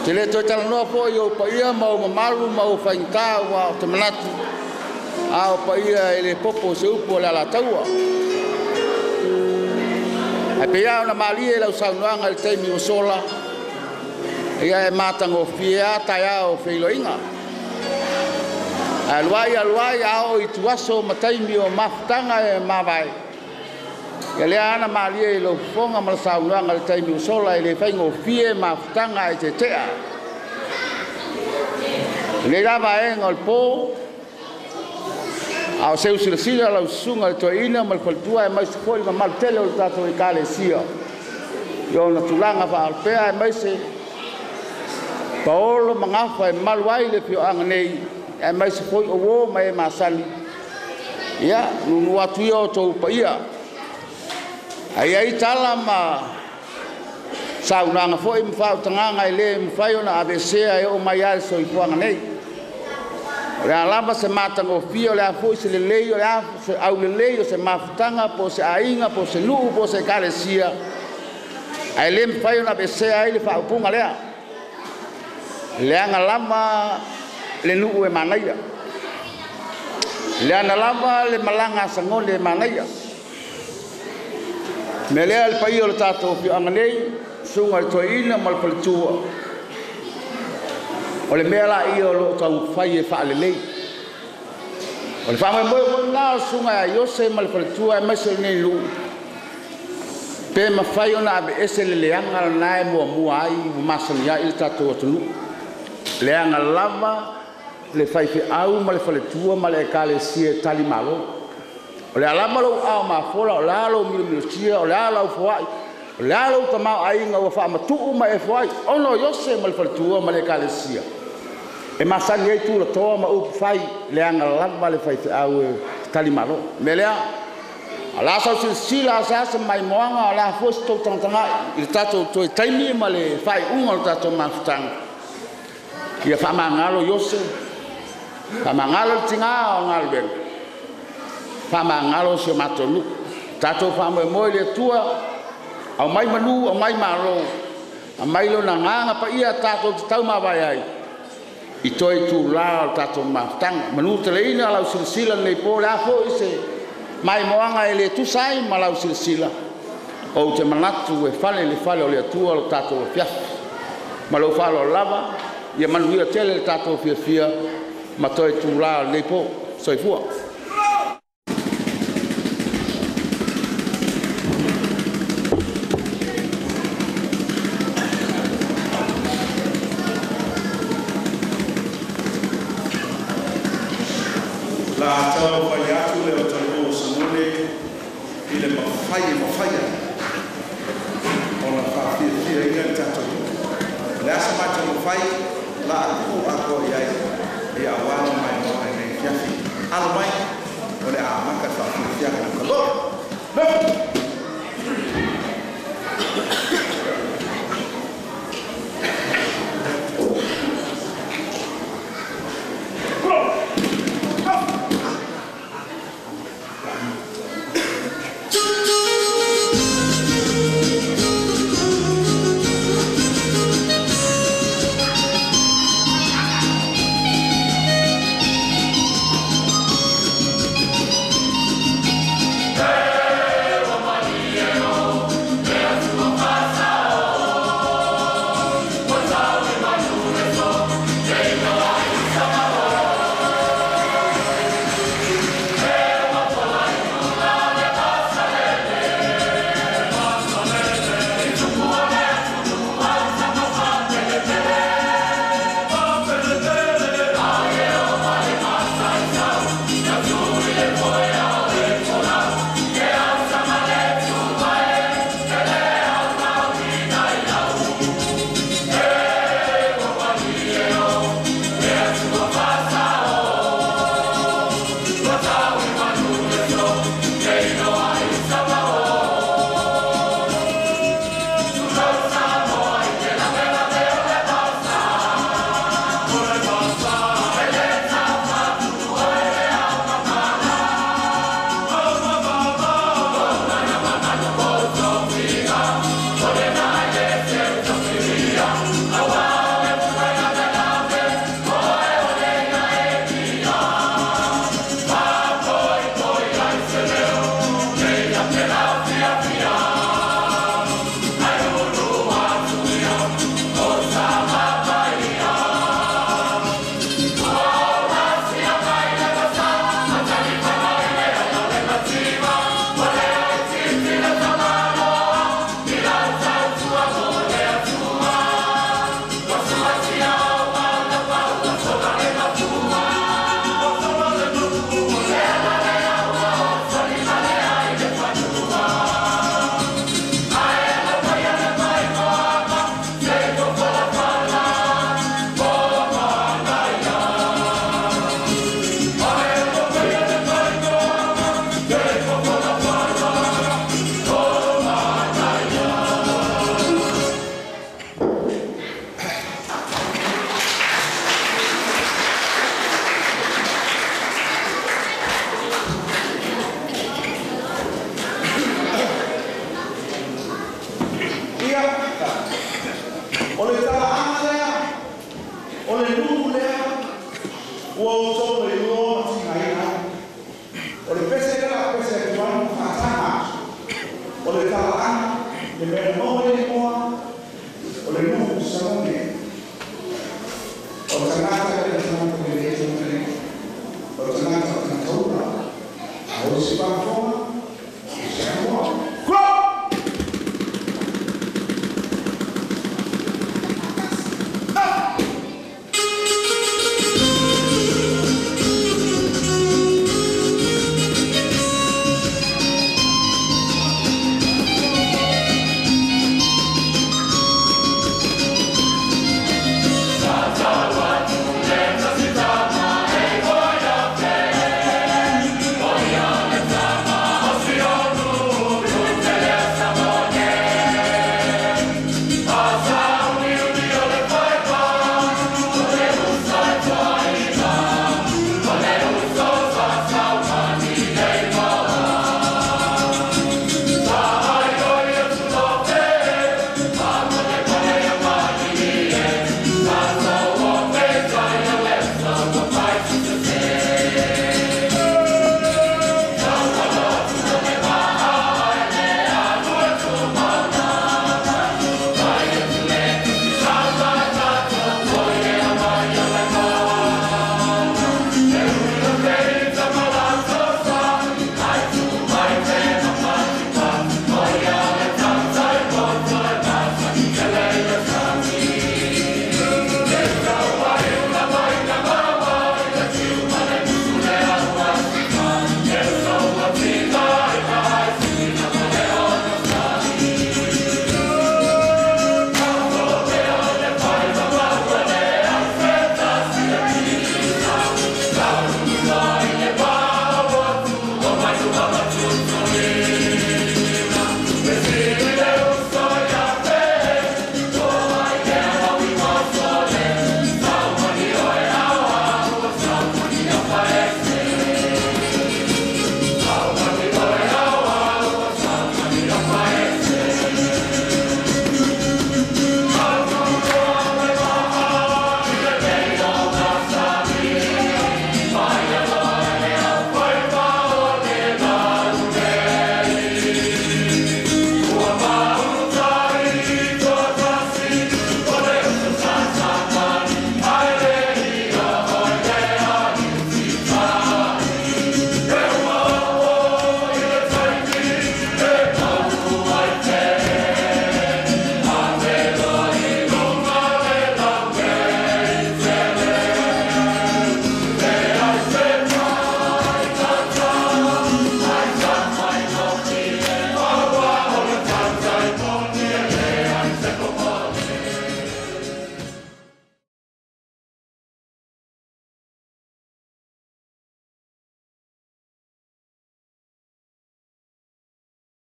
Te le toi tala noa po i o pa ia mau mamalu mau whaingta wa o te manatu. A o pa ia e le popo se upo le ala taua. Ai pe ia ona mali e lau saunoanga le teimi o sola. Ia e matanga o fia tai a o feiloinga. Aluai ao i tuaso mataimi o mafutanga e mawai. Ia lea ana malia i lau fonga ma le saunoanga le teimi o sola i le whainga o fia mafutanga e te tea. Nei lava e ngol po ao seu silasila lau sunga le toina ma le kwalitua e mai se foi ma maltele o le tato i kale sia. Io na tulanga fa alpea e mai se paolo mangafa e maluai le pio anga nei e mai se foi o wo mai masali. Ia nunu atu ia o tau pa ia. Ai tala ma saunanga foi mfau tanganga i le mfai ona ABC e o mai al so i fuanga nei. Le alama se matanga o fio le afoi se le lei o le se au le lei o se mafutanga po se ainga po se luu po se kalesia. Ai le mfai ona ABC ai le whaupunga lea. Le anga lama le nuu e manaia. Le anga lama le malanga sangole e manaia. Me lea le pai o le tato fio anga nei sunga le toina ma le palitua. O le mea la i o lo tau whai e wha lelei. O le whamai moe moe nā sunga a iose ma le palitua e maise nei lu. Pe ma whai o na abe ese le leanga la nae mua mua ai u masani a il tato o tunu. Leanga lava le whai fi au ma le palitua ma le kale sie tali malo. O le alama lo au ma fola o le alo milo sia o le alo fuai. O le alo tamau ainga ua wha matuu ma e fuai. Ono iose ma le palitua ma le kale sia. E masani ei tūra toa ma upu whai leanga lava le whai au e talimaro. Me lea, a la sau sila asasa mai moanga a la fuasi tau tangatanga i le tato toi taimi ma le whai unga le tato mafutanga. Ia wha mangalo iose, wha mangalo le tinga o ngalo benga. Wha mangalo si o matonu. Tato wha moe moe le tua, au mai manu, au mai maro. A mai lo na nganga pa ia tato te tau mawai ai. I toi tu la tato mafutanga manu te leina lau silsila nei po la fo ise mai moanga ele tu sai ma lau silsila o te manatu e fale o le atua lo tato fiaf ma lo falo lava ia manu ia tele le tato fia ma toi tu la nei po soifua. La tau whai atu leo tau o samune i le mawhaia o na whawhia inga tatou. Le asa mai tau mawhai la aku ako iai i awala mai noa e nei fiafi. Alo mai o le a maka whawhia na kalor. No! Hey! whakaanga, le mea maua e moa, o le nuku samone. O tangata le tangata le le tangata, o tangata o tangata ura, a o si pāwhonga,